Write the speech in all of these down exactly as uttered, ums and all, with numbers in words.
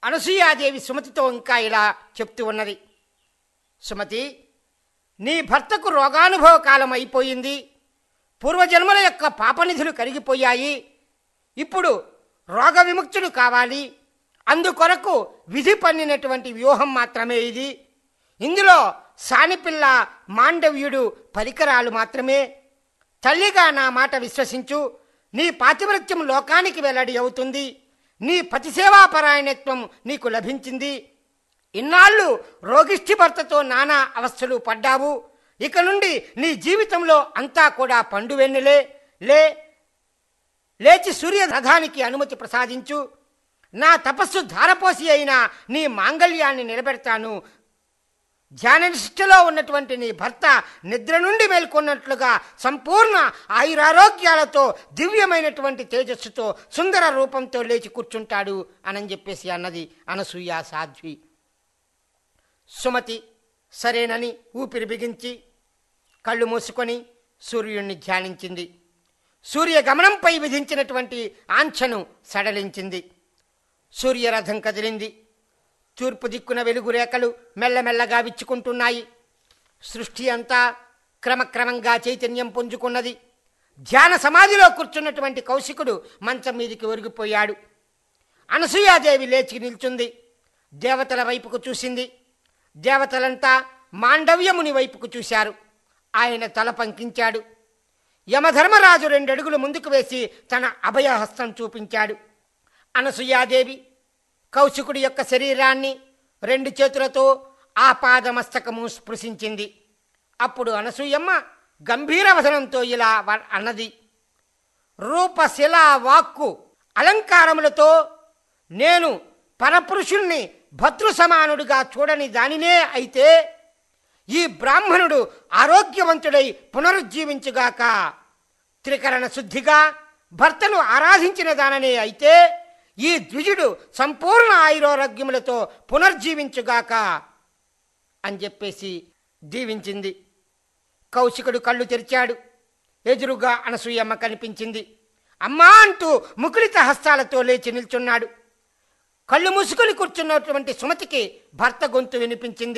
అనసూయాదేవి సుమతితో ఇంకా ఇలా చెప్తూ ఉన్నది. సుమతి, నీ భర్తకు రోగానుభవ కాలం అయిపోయింది. పూర్వజన్మల యొక్క పాపనిధులు కరిగిపోయాయి. ఇప్పుడు రోగ విముక్తుడు కావాలి. అందుకొరకు విధి పన్నినటువంటి వ్యూహం మాత్రమే ఇది. ఇందులో సానిపిల్ల మాండవ్యుడు పరికరాలు మాత్రమే. తల్లిగా నా మాట విశ్వసించు. నీ పాతివ్రత్యం లోకానికి వెల్లడి అవుతుంది. నీ పతిసేవాపరాయణత్వం నీకు లభించింది. ఇన్నాళ్ళు రోగిష్ఠి భర్తతో నానా అవస్థలు పడ్డావు. ఇక నుండి నీ జీవితంలో అంతా కూడా పండు వెన్నెలే. లే లేచి సూర్యరథానికి అనుమతి ప్రసాదించు. నా తపస్సు ధారపోసి అయినా నీ మాంగళ్యాన్ని నిలబెడతాను. ధ్యాననిష్టలో ఉన్నటువంటి నీ భర్త నిద్ర నుండి మేల్కొన్నట్లుగా సంపూర్ణ ఆయురారోగ్యాలతో దివ్యమైనటువంటి తేజస్సుతో సుందర రూపంతో లేచి కూర్చుంటాడు అని చెప్పేసి అన్నది అనసూయ సాధ్వి. సుమతి సరేనని ఊపిరి బిగించి కళ్ళు మూసుకొని సూర్యుణ్ణి ధ్యానించింది. సూర్యగమనంపై విధించినటువంటి ఆంఛను సడలించింది. సూర్యరథం కదిలింది. తూర్పు దిక్కున వెలుగు రేఖలు మెల్లమెల్లగా విచ్చుకుంటున్నాయి. సృష్టి అంతా క్రమక్రమంగా చైతన్యం పుంజుకున్నది. ధ్యాన సమాధిలో కూర్చున్నటువంటి కౌశికుడు మంచం మీదికి ఒరిగిపోయాడు. అనసూయాదేవి లేచి నిల్చుంది. దేవతల వైపుకు చూసింది. దేవతలంతా మాండవ్యముని వైపుకు చూశారు. ఆయన తల పంకించాడు. యమధర్మరాజు రెండడుగులు ముందుకు వేసి తన అభయహస్తం చూపించాడు. అనసూయాదేవి కౌశికుడి యొక్క శరీరాన్ని రెండు చేతులతో ఆపాదమస్తకము స్పృశించింది. అప్పుడు అనసూయమ్మ గంభీర వదనంతో ఇలా అన్నది. రూపశిలా వాక్కు అలంకారములతో నేను పరపురుషుణ్ణి భద్రు సమానుడిగా చూడని దానినే అయితే ఈ బ్రాహ్మణుడు ఆరోగ్యవంతుడై పునరుజ్జీవించుగాక. త్రికరణ శుద్ధిగా భర్తను ఆరాధించిన దాననే అయితే ఈ ద్విజుడు సంపూర్ణ ఆయురారోగ్యములతో పునర్జీవించుగాక అని చెప్పేసి దీవించింది. కౌశికుడు కళ్ళు తెరిచాడు. ఎదురుగా అనసూయమ్మ కనిపించింది. అమ్మా అంటూ ముకుళిత హస్తాలతో లేచి నిల్చున్నాడు. కళ్ళు మూసుకొని కూర్చున్నటువంటి సుమతికి భర్త గొంతు వినిపించింది.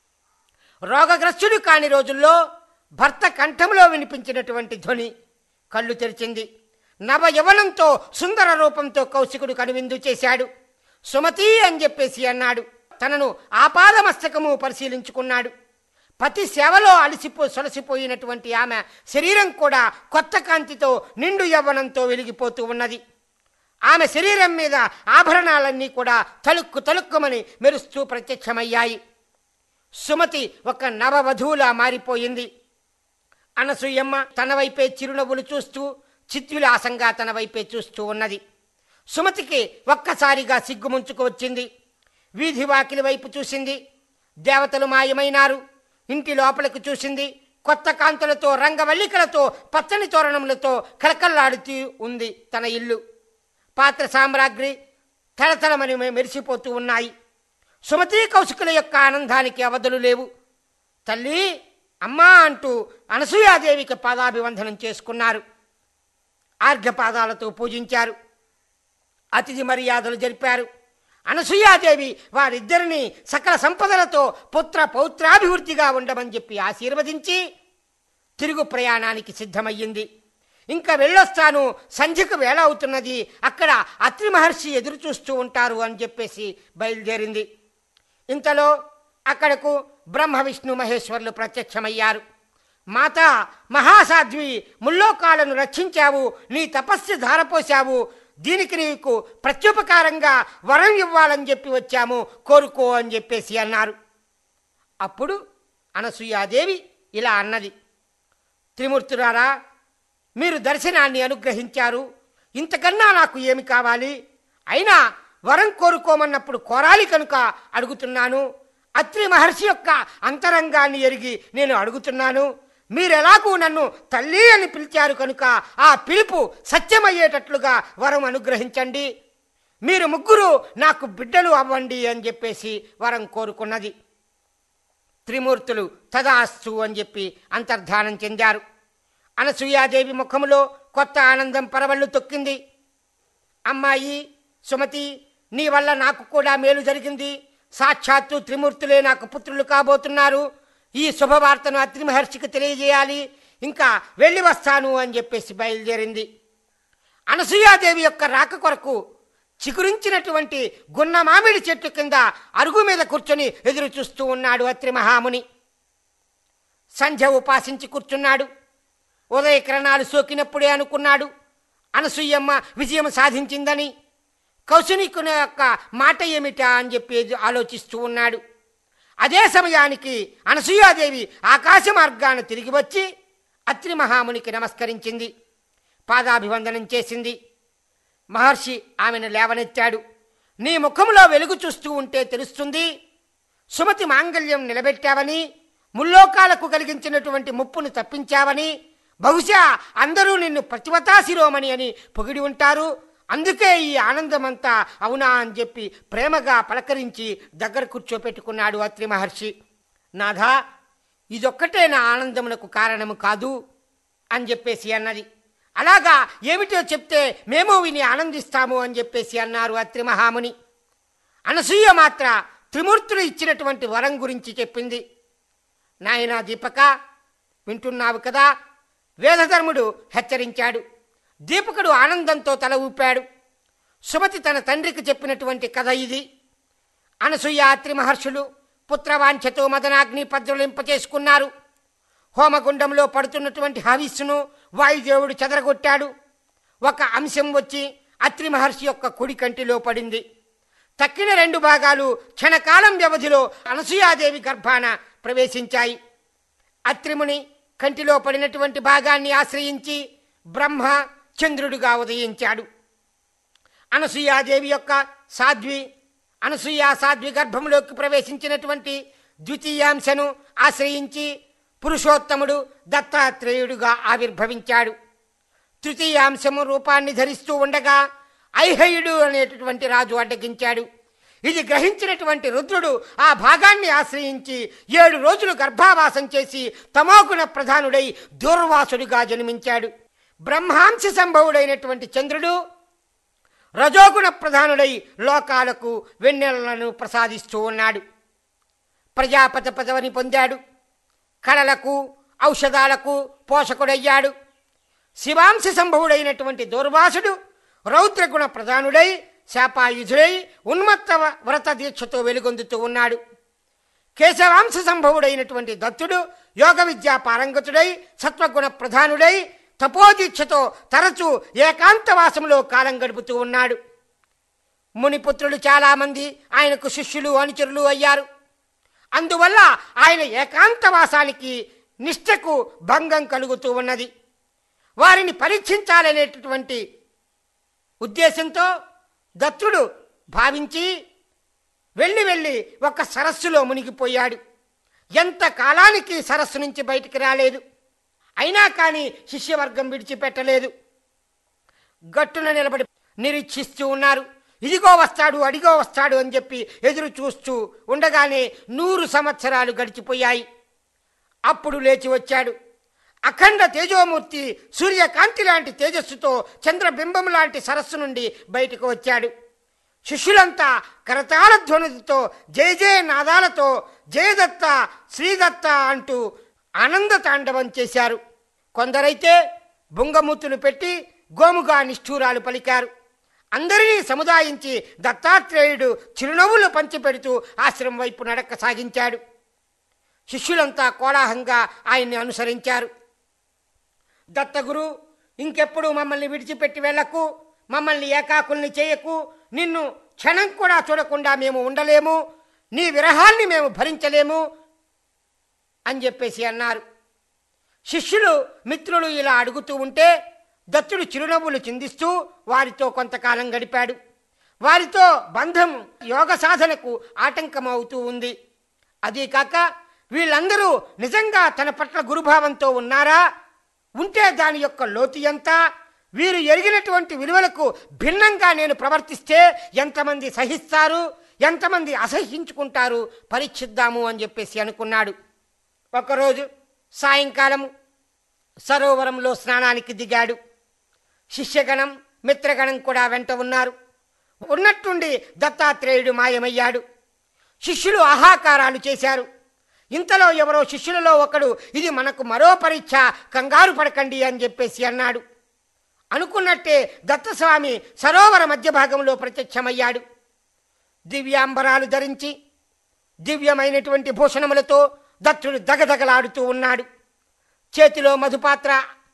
రోగగ్రస్తుడు కాని రోజుల్లో భర్త కంఠంలో వినిపించినటువంటి ధ్వని. కళ్ళు తెరిచింది. నవ యవనంతో సుందర రూపంతో కౌశికుడు కనువిందు చేశాడు. సుమతి అని చెప్పేసి అన్నాడు. తనను ఆపాదమస్తకము పరిశీలించుకున్నాడు. పతి సేవలో అలసిపో సొలసిపోయినటువంటి ఆమె శరీరం కూడా కొత్త కాంతితో నిండు యవ్వనంతో వెలిగిపోతూ ఉన్నది. ఆమె శరీరం మీద ఆభరణాలన్నీ కూడా తలుక్కు తలుక్కుమని మెరుస్తూ ప్రత్యక్షమయ్యాయి. సుమతి ఒక నవవధువులా మారిపోయింది. అనసూయమ్మ తన వైపే చిరునవ్వులు చూస్తూ చిత్విలాసంగా తన వైపే చూస్తూ ఉన్నది. సుమతికి ఒక్కసారిగా సిగ్గుముంచుకు వచ్చింది. వీధి వాకిలి వైపు చూసింది. దేవతలు మాయమైనారు. ఇంటి లోపలికి చూసింది. కొత్త కాంతులతో రంగవల్లికలతో పచ్చని తోరణములతో కలకల్లాడుతూ ఉంది తన ఇల్లు. పాత్ర సామ్రాగ్రి తలతలమని మెరిసిపోతూ ఉన్నాయి. సుమతి కౌశికుల యొక్క ఆనందానికి అవధులు లేవు. తల్లి, అమ్మా అంటూ అనసూయాదేవికి పాదాభివందనం చేసుకున్నారు. ఆర్ఘ్యపాదాలతో పూజించారు. అతిథి మర్యాదలు జరిపారు. అనసూయాదేవి వారిద్దరిని సకల సంపదలతో పుత్ర పౌత్రాభివృద్ధిగా ఉండమని చెప్పి ఆశీర్వదించి తిరుగు ప్రయాణానికి సిద్ధమయ్యింది. ఇంకా వెళ్ళొస్తాను, సంధ్యకు వేళ అవుతున్నది, అక్కడ అత్రి మహర్షి ఎదురు చూస్తూ ఉంటారు అని చెప్పేసి బయలుదేరింది. ఇంతలో అక్కడకు బ్రహ్మ విష్ణు మహేశ్వరులు ప్రత్యక్షమయ్యారు. మాతా మహాసాధ్వి, ముల్లోకాలను రక్షించావు, నీ తపస్సు ధారపోశావు, దీనికి నీకు ప్రత్యుపకారంగా వరం ఇవ్వాలని చెప్పి వచ్చాము, కోరుకో అని చెప్పేసి అన్నారు. అప్పుడు అనసూయాదేవి ఇలా అన్నది. త్రిమూర్తులారా, మీరు దర్శనాన్ని అనుగ్రహించారు, ఇంతకన్నా నాకు ఏమి కావాలి? అయినా వరం కోరుకోమన్నప్పుడు కోరాలి కనుక అడుగుతున్నాను. అత్రి మహర్షి యొక్క అంతరంగాన్ని ఎరిగి నేను అడుగుతున్నాను. మీరెలాగూ నన్ను తల్లి అని పిలిచారు కనుక ఆ పిలుపు సత్యమయ్యేటట్లుగా వరం అనుగ్రహించండి. మీరు ముగ్గురు నాకు బిడ్డలు అవ్వండి అని చెప్పేసి వరం కోరుకున్నది. త్రిమూర్తులు తదాస్తు అని చెప్పి అంతర్ధానం చెందారు. అనసూయాదేవి ముఖములో కొత్త ఆనందం పరవళ్ళు తొక్కింది. అమ్మాయి సుమతి, నీ వల్ల నాకు కూడా మేలు జరిగింది. సాక్షాత్తు త్రిమూర్తులే నాకు పుత్రులు కాబోతున్నారు. ఈ శుభవార్తను అత్రి మహర్షికి తెలియజేయాలి. ఇంకా వెళ్ళి వస్తాను అని చెప్పేసి బయలుదేరింది. అనసూయాదేవి యొక్క రాక కొరకు చిగురించినటువంటి గున్న మామిడి చెట్టు కింద అరుగు మీద కూర్చొని ఎదురు చూస్తూ ఉన్నాడు అత్రి మహాముని. సంధ్య ఉపాసించి కూర్చున్నాడు. ఉదయకిరణాలు సోకినప్పుడే అనుకున్నాడు అనసూయమ్మ విజయం సాధించిందని. కౌశికుని యొక్క మాట ఏమిటా అని చెప్పి ఆలోచిస్తూ ఉన్నాడు. అదే సమయానికి అనసూయాదేవి ఆకాశ మార్గాన తిరిగి వచ్చి అత్రి మహామునికి నమస్కరించింది, పాదాభివందనం చేసింది. మహర్షి ఆమెను లేవనెత్తాడు. నీ ముఖంలో వెలుగు చూస్తూ ఉంటే తెలుస్తుంది సుమతి మాంగళ్యం నిలబెట్టావని, ముల్లోకాలకు కలిగించినటువంటి ముప్పును తప్పించావని. బహుశా అందరూ నిన్ను ప్రతివతా శిరోమణి అని పొగిడి ఉంటారు. అందుకే ఈ ఆనందమంతా అవునా అని చెప్పి ప్రేమగా పలకరించి దగ్గర కూర్చోపెట్టుకున్నాడు అత్రి మహర్షి. నాథా, ఇదొక్కటే నా ఆనందమునకు కారణము కాదు అని చెప్పేసి అన్నది. అలాగా ఏమిటో చెప్తే మేము విని ఆనందిస్తాము అని చెప్పేసి అన్నారు అత్రి మహాముని. అనసూయ మాత్ర త్రిమూర్తులు ఇచ్చినటువంటి వరం గురించి చెప్పింది. నాయనా దీపక, వింటున్నావు కదా? వేదధర్ముడు హెచ్చరించాడు. దీపకుడు ఆనందంతో తల ఊపాడు. సుమతి తన తండ్రికి చెప్పినటువంటి కథ ఇది. అనసూయ అత్రి మహర్షులు పుత్రవాంఛతో మదనాగ్ని పద్రులింపచేసుకున్నారు. హోమగుండంలో పడుతున్నటువంటి హవిస్సును వాయుదేవుడు చెదరగొట్టాడు. ఒక అంశం వచ్చి అత్రి మహర్షి యొక్క కుడి కంటిలో పడింది. తక్కిన రెండు భాగాలు క్షణకాలం వ్యవధిలో అనసూయాదేవి గర్భాన ప్రవేశించాయి. అత్రిముని కంటిలో పడినటువంటి భాగాన్ని ఆశ్రయించి బ్రహ్మ చంద్రుడిగా ఉదయించాడు. అనసూయాదేవి యొక్క సాధ్వి అనసూయ సాధ్వి గర్భంలోకి ప్రవేశించినటువంటి ద్వితీయాంశను ఆశ్రయించి పురుషోత్తముడు దత్తాత్రేయుడుగా ఆవిర్భవించాడు. తృతీయాంశము రూపాన్ని ధరిస్తూ ఉండగా ఐహయుడు అనేటటువంటి రాజు అడ్డగించాడు. ఇది గ్రహించినటువంటి రుద్రుడు ఆ భాగాన్ని ఆశ్రయించి ఏడు రోజులు గర్భావాసం చేసి తమోగుణ ప్రధానుడై దూర్వాసుడిగా జన్మించాడు. బ్రహ్మాంశ సంభవుడైనటువంటి చంద్రుడు రజోగుణ ప్రధానుడై లోకాలకు వెన్నెలను ప్రసాదిస్తూ ఉన్నాడు. ప్రజాపతి పదవిని పొందాడు. కళలకు ఔషధాలకు పోషకుడయ్యాడు. శివాంశ సంభవుడైనటువంటి దూర్వాసుడు రౌద్రగుణ ప్రధానుడై శాపాయుధుడై ఉన్మత్త వ్రత దీక్షతో వెలుగొందుతూ ఉన్నాడు. కేశవాంశ సంభవుడైనటువంటి దత్తుడు యోగ విద్యా పారంగతుడై సత్వగుణ ప్రధానుడై తపోదీక్షతో తరచూ ఏకాంతవాసంలో కాలం గడుపుతూ ఉన్నాడు. మునిపుత్రులు చాలామంది ఆయనకు శిష్యులు అనుచరులు అయ్యారు. అందువల్ల ఆయన ఏకాంతవాసానికి నిష్ఠకు భంగం కలుగుతూ ఉన్నది. వారిని పరీక్షించాలనేటటువంటి ఉద్దేశంతో దత్తుడు భావించి వెళ్ళి వెళ్ళి ఒక సరస్సులో మునిగిపోయాడు. ఎంత కాలానికి సరస్సు నుంచి బయటికి రాలేదు. అయినా కానీ శిష్యవర్గం విడిచిపెట్టలేదు. గట్టున నిలబడి నిరీక్షిస్తూ ఉన్నారు. ఇదిగో వస్తాడు, అడిగో వస్తాడు అని చెప్పి ఎదురు చూస్తూ ఉండగానే నూరు సంవత్సరాలు గడిచిపోయాయి. అప్పుడు లేచి వచ్చాడు. అఖండ తేజోమూర్తి సూర్యకాంతి లాంటి తేజస్సుతో చంద్రబింబం లాంటి సరస్సు నుండి బయటకు వచ్చాడు. శిష్యులంతా కరతాళ ధ్వనులతో జయ జయ నాదాలతో జయదత్త శ్రీదత్త అంటూ ఆనంద తాండవం చేశారు. కొందరైతే బుంగమూతులు పెట్టి గోముగా నిష్ఠూరాలు పలికారు. అందరినీ సముదాయించి దత్తాత్రేయుడు చిరునవ్వులు పంచిపెడుతూ ఆశ్రమం వైపు నడక సాగించాడు. శిష్యులంతా కోలాహంగా ఆయన్ని అనుసరించారు. దత్తగురు, ఇంకెప్పుడు మమ్మల్ని విడిచిపెట్టి వెళ్ళకు, మమ్మల్ని ఏకాకుల్ని చేయకు, నిన్ను క్షణం కూడా చూడకుండా మేము ఉండలేము, నీ విరహాన్ని మేము భరించలేము అని చెప్పేసి అన్నారు. శిష్యులు మిత్రులు ఇలా అడుగుతూ ఉంటే దత్తుడు చిరునవ్వులు చిందిస్తూ వారితో కొంతకాలం గడిపాడు. వారితో బంధం యోగ సాధనకు ఆటంకమవుతూ ఉంది. అదీ కాక వీళ్ళందరూ నిజంగా తన పట్ల గురుభావంతో ఉన్నారా, ఉంటే దాని యొక్క లోతు ఎంత, వీరు ఎరిగినటువంటి విలువలకు భిన్నంగా నేను ప్రవర్తిస్తే ఎంతమంది సహిస్తారు, ఎంతమంది అసహించుకుంటారు, పరీక్షిద్దాము అని చెప్పేసి అనుకున్నాడు. ఒకరోజు సాయంకాలం సరోవరంలో స్నానానికి దిగాడు. శిష్యగణం మిత్రగణం కూడా వెంట ఉన్నారు. ఉన్నట్టుండి దత్తాత్రేయుడు మాయమయ్యాడు. శిష్యులు ఆహాకారాలు చేశారు. ఇంతలో ఎవరో శిష్యులలో ఒకడు, ఇది మనకు మరో పరీక్ష, కంగారు పడకండి అని చెప్పేసి అన్నాడు. అనుకున్నట్టే దత్తస్వామి సరోవర మధ్య భాగంలో ప్రత్యక్షమయ్యాడు. దివ్యాంబరాలు ధరించి దివ్యమైనటువంటి భూషణములతో దత్తుడు దగదగలాడుతూ ఉన్నాడు. చేతిలో మధుపాత్ర,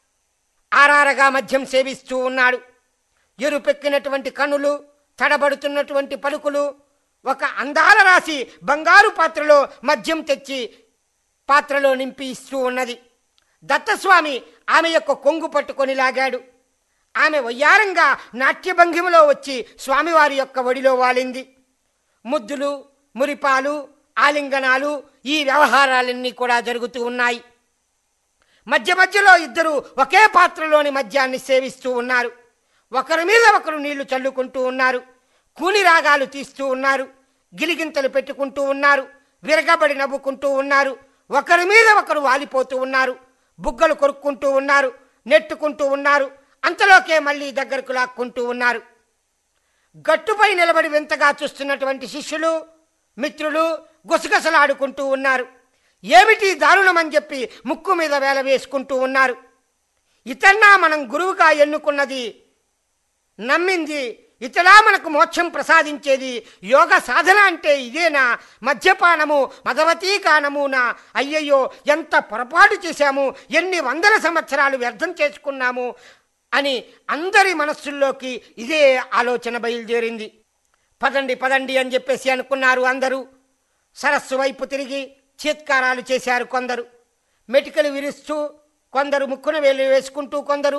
ఆరారగా మద్యం సేవిస్తూ ఉన్నాడు. ఎరుపెక్కినటువంటి కన్నులు, తడబడుతున్నటువంటి పలుకులు, ఒక అందాల రాశి బంగారు పాత్రలో మద్యం తెచ్చి పాత్రలో నింపి ఇస్తూ ఉన్నది. దత్తస్వామి ఆమె యొక్క కొంగు పట్టుకొని లాగాడు. ఆమె వయ్యారంగా నాట్యభంగిమలో వచ్చి స్వామివారి యొక్క ఒడిలో వాలింది. ముద్దులు, మురిపాలు, ఆలింగనాలు, ఈ వ్యవహారాలన్నీ కూడా జరుగుతూ ఉన్నాయి. మధ్య మధ్యలో ఇద్దరు ఒకే పాత్రలోని మద్యాన్ని సేవిస్తూ ఉన్నారు. ఒకరి మీద ఒకరు నీళ్లు చల్లుకుంటూ ఉన్నారు. కూని రాగాలు తీస్తూ ఉన్నారు. గిలిగింతలు పెట్టుకుంటూ ఉన్నారు. విరగబడి నవ్వుకుంటూ ఉన్నారు. ఒకరి మీద ఒకరు వాలిపోతూ ఉన్నారు. బుగ్గలు కొరుక్కుంటూ ఉన్నారు. నెట్టుకుంటూ ఉన్నారు. అంతలోకే మళ్ళీ దగ్గరకు లాక్కుంటూ ఉన్నారు. గట్టుపై నిలబడి వింతగా చూస్తున్నటువంటి శిష్యులు, మిత్రులు గుసగుసలాడుకుంటూ ఉన్నారు. ఏమిటి దారుణమని చెప్పి ముక్కు మీద వేల వేసుకుంటూ ఉన్నారు. ఇతన్నా మనం గురువుగా ఎన్నుకున్నది, నమ్మింది, ఇతలా మనకు మోక్షం ప్రసాదించేది యోగ సాధన అంటే ఇదేనా? మద్యపానము, మదవతీకానమునా? అయ్యయ్యో, ఎంత పొరపాటు చేశాము, ఎన్ని వందల సంవత్సరాలు వ్యర్థం చేసుకున్నాము అని అందరి మనస్సుల్లోకి ఇదే ఆలోచన బయలుదేరింది. పదండి పదండి అని చెప్పేసి అనుకున్నారు అందరూ. సరస్సు వైపు తిరిగి చీత్కారాలు చేశారు కొందరు. మెటికలు విరుస్తూ కొందరు, ముక్కున వేలు వేసుకుంటూ కొందరు.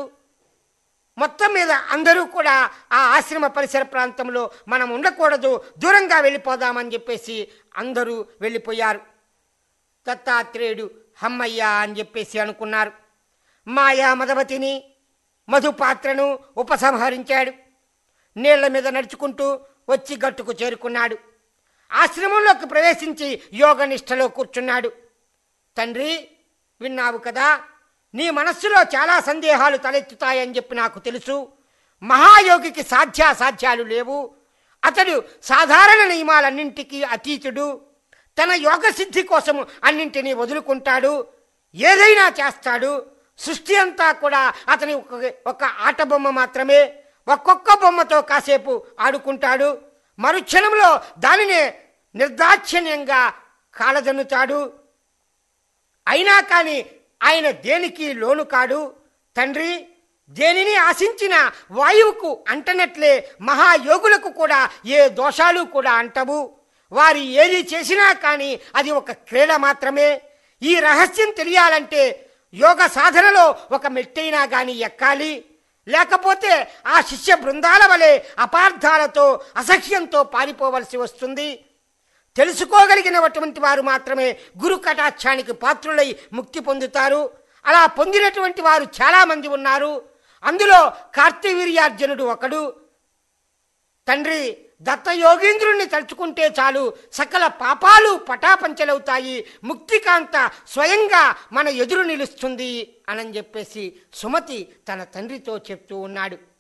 మొత్తం మీద అందరూ కూడా ఆ ఆశ్రమ పరిసర ప్రాంతంలో మనం ఉండకూడదు, దూరంగా వెళ్ళిపోదామని చెప్పేసి అందరూ వెళ్ళిపోయారు. దత్తాత్రేయుడు హమ్మయ్యా అని చెప్పేసి అనుకున్నారు. మాయా మదవతిని, మధుపాత్రను ఉపసంహరించాడు. నీళ్ల మీద నడుచుకుంటూ వచ్చి గట్టుకు చేరుకున్నాడు. ఆశ్రమంలోకి ప్రవేశించి యోగనిష్టలో కూర్చున్నాడు. తండ్రి, విన్నావు కదా, నీ మనస్సులో చాలా సందేహాలు తలెత్తుతాయని చెప్పి నాకు తెలుసు. మహాయోగికి సాధ్యాసాధ్యాలు లేవు. అతడు సాధారణ నియమాలన్నింటికీ అతీతుడు. తన యోగ సిద్ధి కోసం అన్నింటినీ వదులుకుంటాడు, ఏదైనా చేస్తాడు. సృష్టి అంతా కూడా అతని ఒక ఆట బొమ్మ మాత్రమే. ఒక్కొక్క బొమ్మతో కాసేపు ఆడుకుంటాడు, మరుక్షణంలో దానినే నిర్దాక్షిణ్యంగా కాలదన్నుతాడు. అయినా కానీ ఆయన దేనికి లోను కాడు. తండ్రి, దేనిని ఆశించిన వాయువుకు అంటనట్లే మహాయోగులకు కూడా ఏ దోషాలు కూడా అంటవు. వారు ఏది చేసినా కానీ అది ఒక క్రీడ మాత్రమే. ఈ రహస్యం తెలియాలంటే యోగ సాధనలో ఒక మెట్టైనా కానీ ఎక్కాలి. లేకపోతే ఆ శిష్య బృందాల వలె అపార్థాలతో, అసహ్యంతో పారిపోవలసి వస్తుంది. తెలుసుకోగలిగినటువంటి వారు మాత్రమే గురు కటాక్షానికి పాత్రులై ముక్తి పొందుతారు. అలా పొందినటువంటి వారు చాలామంది ఉన్నారు. అందులో కార్తవీర్యార్జునుడు ఒకడు. తండ్రి, దత్తయోగీంద్రుణ్ణి తలుచుకుంటే చాలు సకల పాపాలు పటాపంచలవుతాయి, ముక్తికాంత స్వయంగా మన ఎదురు నిలుస్తుంది అని చెప్పేసి సుమతి తన తండ్రితో చెప్తూ ఉన్నాడు.